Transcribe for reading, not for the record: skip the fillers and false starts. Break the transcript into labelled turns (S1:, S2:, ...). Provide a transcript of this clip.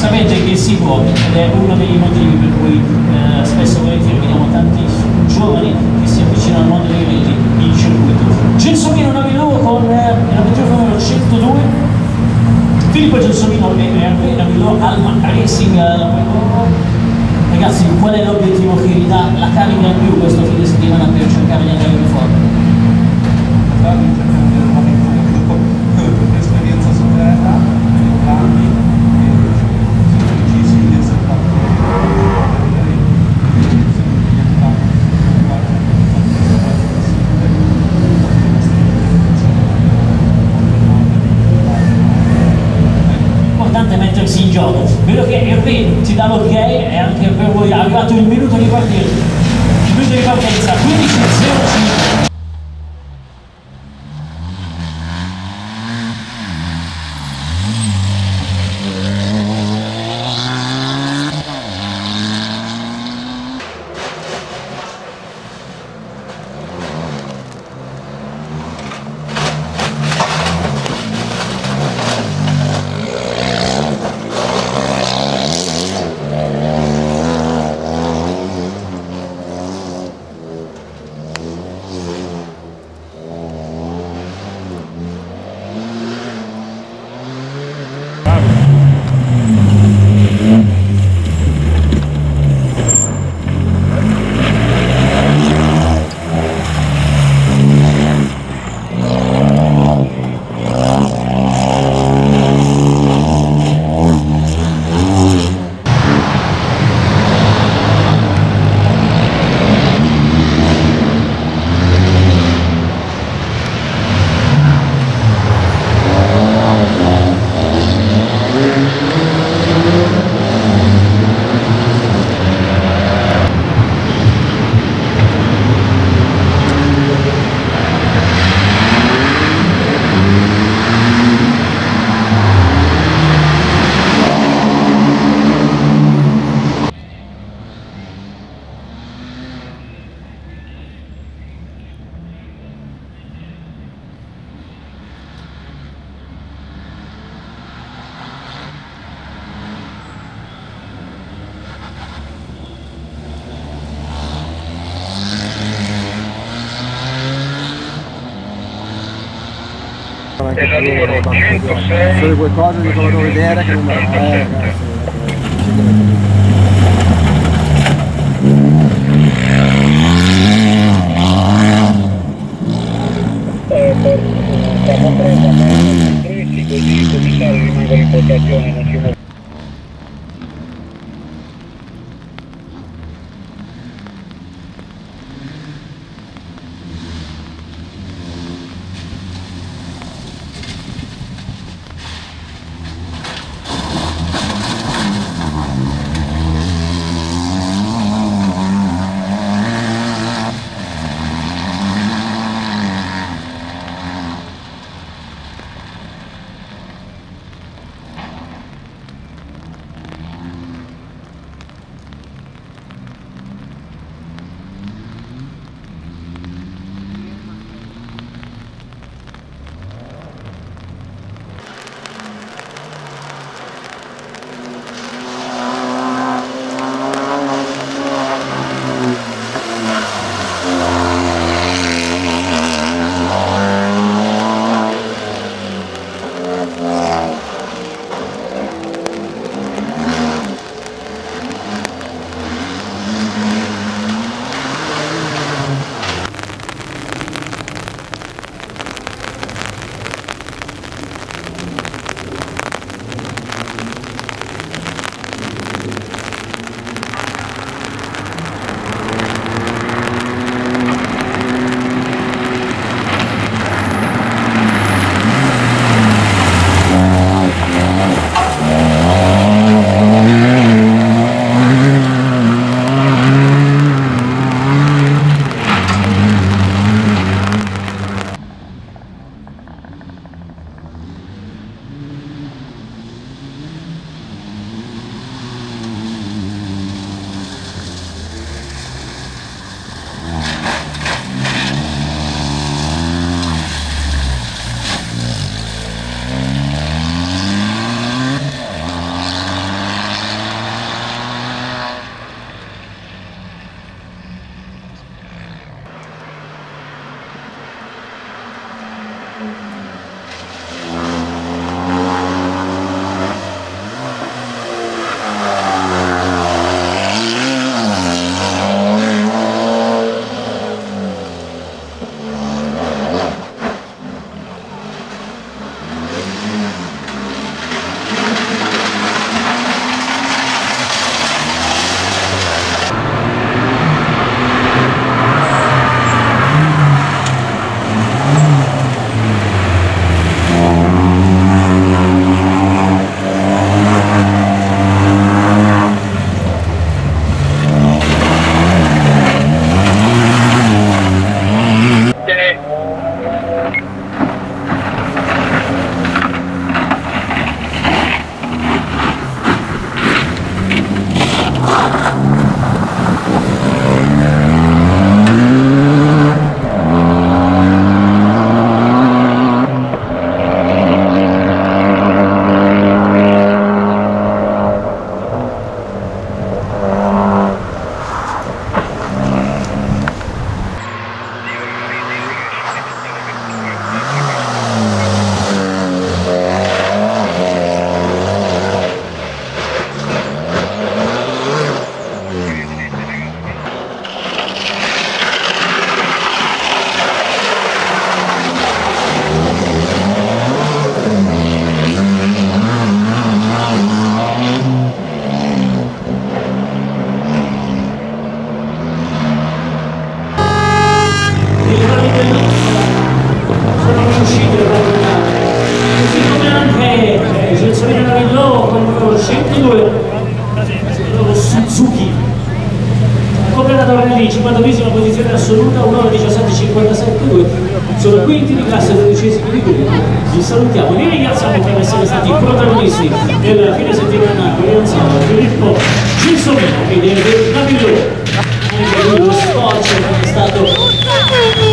S1: sapete che si può, ed è uno dei motivi per cui spesso e volentieri vediamo tanti giovani che si avvicinano al mondo dei reti in circuito. Gelsomino Navilluogo con la vettura numero 102, Filippo Gelsomino e Hervé Navilluogo Alma Racing. Ragazzi, qual è l'obiettivo che vi dà la carica in più questo fine settimana per cercare di andare più forte?
S2: L'esperienza su terra, entrambi, siamo felicissimi di essere stati
S1: Importante mettersi in gioco. Vedo che Hervé ti dà l'ok e anche per voi è arrivato il minuto di partenza. Il minuto di partenza 15.05.
S3: Della numero 106
S4: solo qualcosa di fatto vedere che non va
S3: siamo presi a così il commissario rimane in postazione, non si muove.
S1: decidere così come anche Gelsomino Navillo con il numero 102 Suzuki completato lì, 50esima posizione assoluta, 1:17:57, sono quinti di classe, 12esimi di gruppo. Vi salutiamo, vi ringraziamo per essere stati protagonisti del fine settimana con Filippo Gelsomino e del Navillo, anche lui lo sponsor che è stato